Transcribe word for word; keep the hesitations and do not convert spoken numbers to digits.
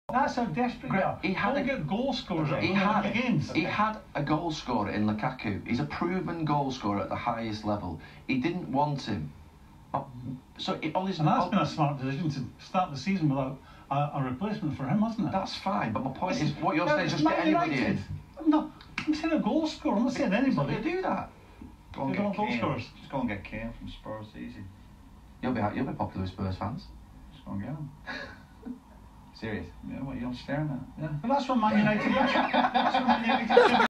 That's how desperate you are. He had Don't a get goal scorers he had against. he had a goal scorer in Lukaku. He's a proven goal scorer at the highest level. He didn't want him. So it, all his, and that's all, been a smart decision to start the season without a, a replacement for him, hasn't it? That's fine, but my point It's, is, what you're saying is just Man get anybody United. in. I'm not. I'm saying a goal scorer. I'm not saying anybody. They do that. Go and They get don't goal Keane. scorers. Just go and get Keane from Spurs, easy. You'll be you'll be popular with Spurs fans. Just go and get him. Serious? Yeah, what, you're staring at? Yeah. But that's what Man United. That's what Man United.